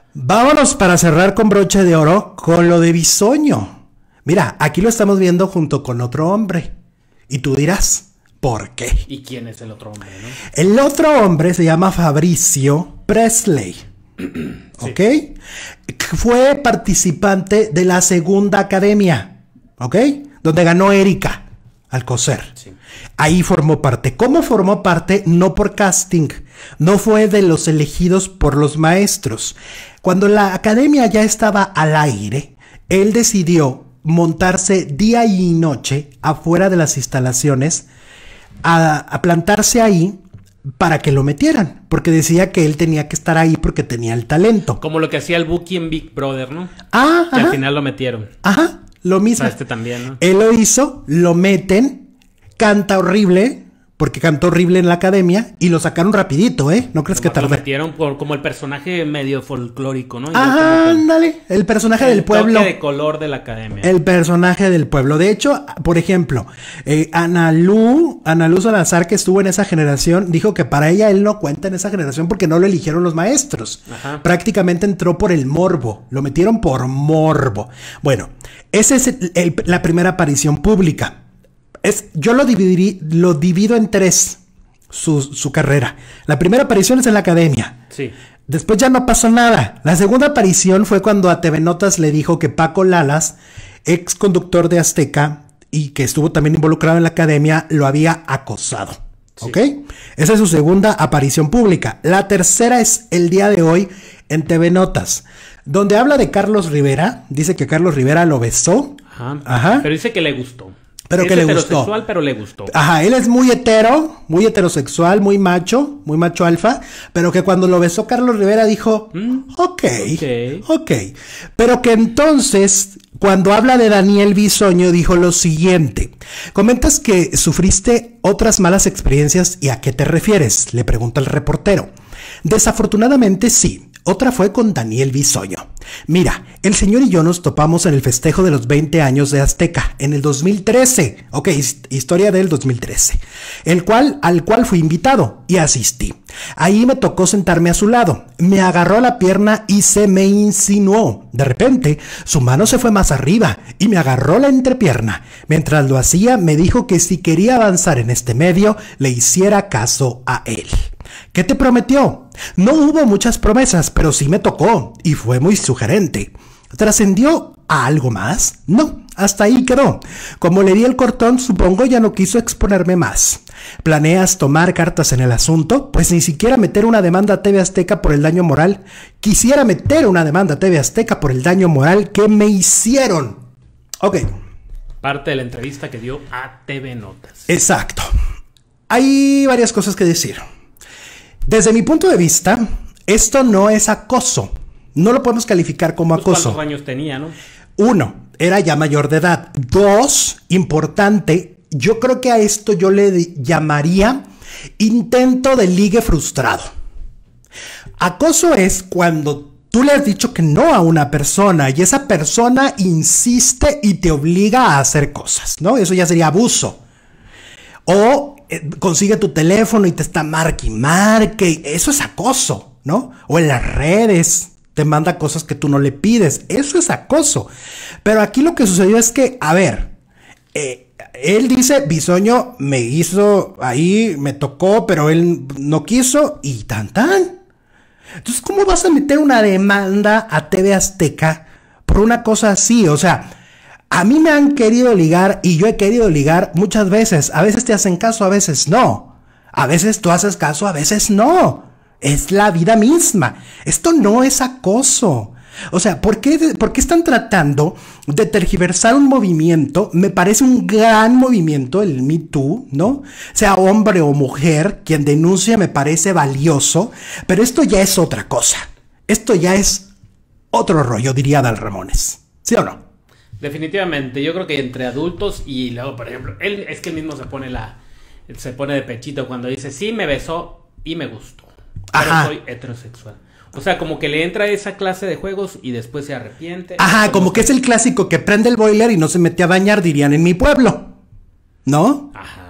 Vámonos para cerrar con broche de oro con lo de Bisoño. Mira, aquí lo estamos viendo junto con otro hombre. Y tú dirás, ¿por qué? ¿Y quién es el otro hombre, no? El otro hombre se llama Fabricio Presley. ¿Ok? Fue participante de la segunda academia. ¿Ok? Donde ganó Erika Alcocer. Sí. Ahí formó parte. ¿Cómo formó parte? No por casting. No fue de los elegidos por los maestros. Cuando la academia ya estaba al aire, él decidió montarse día y noche afuera de las instalaciones a plantarse ahí para que lo metieran, porque decía que él tenía que estar ahí porque tenía el talento. Como lo que hacía el Buki en Big Brother, ¿no? Ah, que al final lo metieron. Ajá, lo mismo. Este también, ¿no? Él lo hizo, lo meten, canta horrible, porque cantó horrible en la academia, y lo sacaron rapidito, ¿eh? No crees que tardó. Lo metieron por como el personaje medio folclórico, ¿no? Ajá, ándale, el personaje del pueblo. El toque de color de la academia. El personaje del pueblo. De hecho, por ejemplo, Analú Salazar, que estuvo en esa generación, dijo que para ella él no cuenta en esa generación porque no lo eligieron los maestros. Ajá. Prácticamente entró por el morbo, lo metieron por morbo. Bueno, esa es la primera aparición pública. Yo lo divido en tres, su carrera. La primera aparición es en la academia. Sí. Después ya no pasó nada. La segunda aparición fue cuando a TV Notas le dijo que Paco Lalas, ex conductor de Azteca y que estuvo también involucrado en la academia, lo había acosado. Sí. ¿Ok? Esa es su segunda aparición pública. La tercera es el día de hoy en TV Notas, donde habla de Carlos Rivera. Dice que Carlos Rivera lo besó. Ajá. Pero dice que le gustó. Pero que le gustó. Heterosexual, pero le gustó. Ajá, él es muy heterosexual, muy macho alfa, pero que cuando lo besó Carlos Rivera dijo, ok. Pero que entonces, cuando habla de Daniel Bisoño, dijo lo siguiente: comentas que sufriste otras malas experiencias, ¿y a qué te refieres?, le pregunta el reportero. Desafortunadamente sí. Otra fue con Daniel Bisoño. Mira, el señor y yo nos topamos en el festejo de los 20 años de Azteca, en el 2013. Ok, historia del 2013. Al cual fui invitado y asistí. Ahí me tocó sentarme a su lado. Me agarró la pierna y se me insinuó. De repente, su mano se fue más arriba y me agarró la entrepierna. Mientras lo hacía, me dijo que si quería avanzar en este medio, le hiciera caso a él. ¿Qué te prometió? No hubo muchas promesas, pero sí me tocó y fue muy sugerente. ¿Trascendió a algo más? No, hasta ahí quedó. Como le di el cortón, supongo ya no quiso exponerme más. ¿Planeas tomar cartas en el asunto? Pues ni siquiera meter una demanda a TV Azteca por el daño moral. Quisiera meter una demanda a TV Azteca por el daño moral que me hicieron. Ok. Parte de la entrevista que dio a TV Notas. Exacto. Hay varias cosas que decir. Desde mi punto de vista, esto no es acoso. No lo podemos calificar como acoso. ¿Cuántos años tenía, no? 1, era ya mayor de edad. 2, importante, yo creo que a esto yo le llamaría intento de ligue frustrado. Acoso es cuando tú le has dicho que no a una persona y esa persona insiste y te obliga a hacer cosas, ¿no? Eso ya sería abuso. O consigue tu teléfono y te está marque. Eso es acoso, ¿no? O en las redes te manda cosas que tú no le pides. Eso es acoso. Pero aquí lo que sucedió es que, a ver, él dice, Bisoño me hizo ahí, me tocó, pero él no quiso y tan. Entonces, ¿cómo vas a meter una demanda a TV Azteca por una cosa así? O sea, a mí me han querido ligar y yo he querido ligar muchas veces. A veces te hacen caso, a veces no. A veces tú haces caso, a veces no. Es la vida misma. Esto no es acoso. O sea, ¿por qué están tratando de tergiversar un movimiento? Me parece un gran movimiento, el Me Too, ¿no? Sea hombre o mujer, quien denuncia me parece valioso, pero esto ya es otra cosa. Esto ya es otro rollo, diría Adal Ramones. ¿Sí o no? Definitivamente, yo creo que entre adultos y luego, por ejemplo, él mismo se pone de pechito cuando dice, sí me besó y me gustó, pero soy heterosexual. O sea, como que le entra esa clase de juegos y después se arrepiente. Ajá, como que es el clásico que prende el boiler y no se mete a bañar, dirían en mi pueblo, ¿no? Ajá.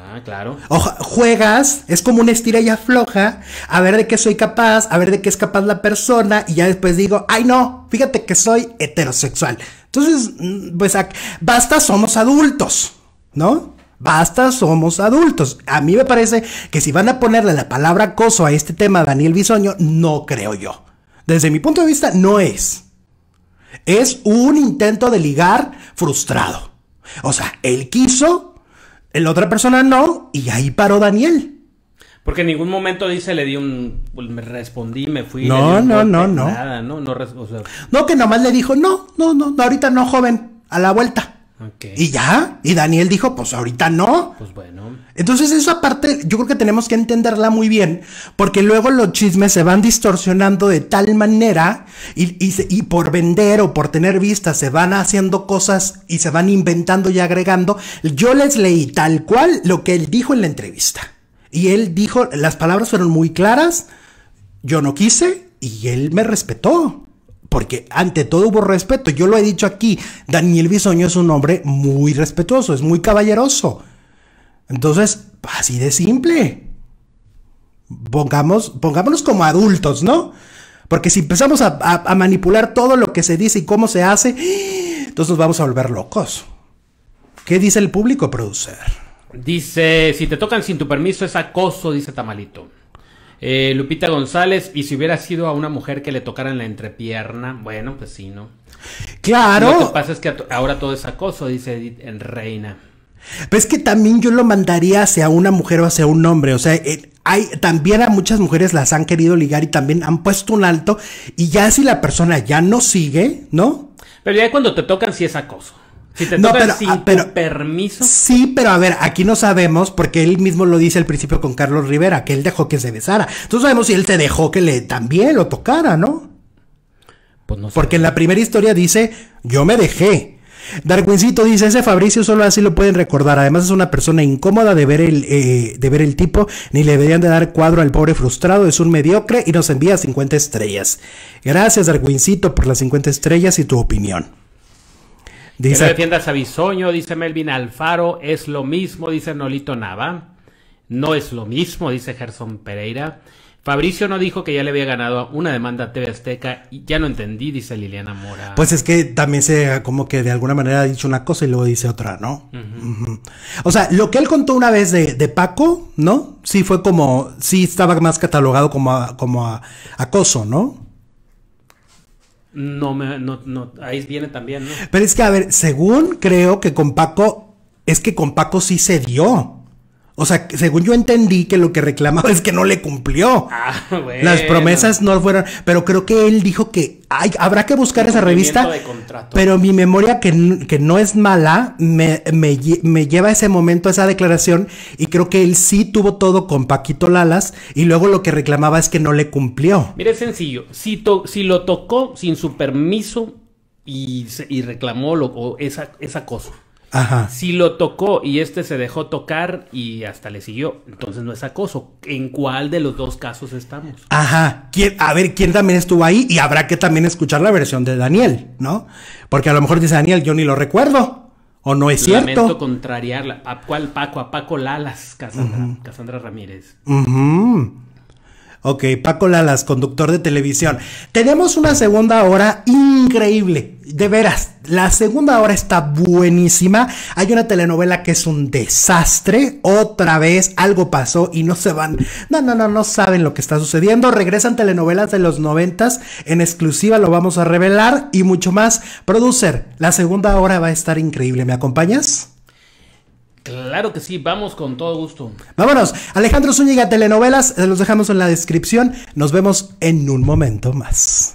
Ah, claro. Juegas, es como una estira y afloja, a ver de qué soy capaz, a ver de qué es capaz la persona, y ya después digo, ay no, fíjate que soy heterosexual. Entonces, pues basta, somos adultos, ¿no? Basta, somos adultos. A mí me parece que si van a ponerle la palabra acoso a este tema a Daniel Bisoño, no creo yo. Desde mi punto de vista, no es. Es un intento de ligar frustrado. O sea, él quiso, la otra persona no, y ahí paró Daniel. Porque en ningún momento dice, me respondí, me fui. No. Nada, ¿no? O sea, no, que nomás le dijo, no, ahorita no, joven, a la vuelta. Okay. Y ya, y Daniel dijo, pues ahorita no. Pues bueno. Entonces esa parte yo creo que tenemos que entenderla muy bien, porque luego los chismes se van distorsionando de tal manera y por vender o por tener vistas se van haciendo cosas y se van inventando y agregando. Yo les leí tal cual lo que él dijo en la entrevista. Y él dijo, las palabras fueron muy claras, yo no quise y él me respetó. Porque ante todo hubo respeto. Yo lo he dicho aquí, Daniel Bisoño es un hombre muy respetuoso, es muy caballeroso. Entonces, así de simple. Pongámonos como adultos, ¿no? Porque si empezamos a manipular todo lo que se dice y cómo se hace, entonces nos vamos a volver locos. ¿Qué dice el público, producer? Dice, si te tocan sin tu permiso es acoso, dice Tamalito. Lupita González, y si hubiera sido a una mujer que le tocara en la entrepierna, bueno, pues sí, ¿no? Claro. Lo que pasa es que ahora todo es acoso, dice Edith en Reina. Pues que también yo lo mandaría hacia una mujer o hacia un hombre, o sea, también a muchas mujeres las han querido ligar y también han puesto un alto, y ya si la persona ya no sigue, ¿no? Pero ya cuando te tocan sí es acoso. Si te tocan sin tu permiso. Sí, pero a ver, aquí no sabemos, porque él mismo lo dice al principio con Carlos Rivera, que él dejó que se besara. Entonces sabemos si él te dejó que también lo tocara, ¿no? Pues no sé. Porque en la primera historia dice, yo me dejé. Darwincito dice, ese Fabricio solo así lo pueden recordar. Además es una persona incómoda de ver el tipo, ni le deberían de dar cuadro al pobre frustrado, es un mediocre y nos envía 50 estrellas. Gracias, Darwincito, por las 50 estrellas y tu opinión. Dice, que no defiendas a Bisoño, dice Melvin Alfaro, es lo mismo, dice Nolito Nava. No es lo mismo, dice Gerson Pereira. Fabricio no dijo que ya le había ganado una demanda a TV Azteca y ya no entendí, dice Liliana Mora. Pues es que también se como que de alguna manera ha dicho una cosa y luego dice otra, ¿no? O sea, lo que él contó una vez de Paco, ¿no? Sí fue como, sí estaba más catalogado como acoso, ¿no? No, ahí viene también, ¿no? Pero es que, a ver, según creo que con Paco, es que con Paco sí se dio. O sea, según yo entendí que lo que reclamaba es que no le cumplió. Bueno. Las promesas no fueron, pero creo que él dijo que habrá que buscar esa revista. Pero mi memoria, que no es mala, me lleva a ese momento, a esa declaración, y creo que él sí tuvo todo con Paquito Lalas, y luego lo que reclamaba es que no le cumplió. Mire, es sencillo, si lo tocó sin su permiso y reclamó esa cosa. Ajá. Si lo tocó y se dejó tocar y hasta le siguió, entonces no es acoso. ¿En cuál de los dos casos estamos? Ajá. A ver, ¿quién también estuvo ahí? Y habrá que también escuchar la versión de Daniel, ¿no? Porque a lo mejor dice Daniel, yo ni lo recuerdo. O no es cierto. Lamento contrariarla. ¿A cuál Paco? A Paco Lalas, Cassandra Ramírez. Ok, Paco Lalas, conductor de televisión. Tenemos una segunda hora increíble, de veras, la segunda hora está buenísima. Hay una telenovela que es un desastre, otra vez algo pasó y no saben lo que está sucediendo. Regresan telenovelas de los 90s, en exclusiva lo vamos a revelar y mucho más. Producer, la segunda hora va a estar increíble, ¿me acompañas? Claro que sí, vamos con todo gusto. Vámonos, Alejandro Zúñiga, telenovelas, los dejamos en la descripción. Nos vemos en un momento más.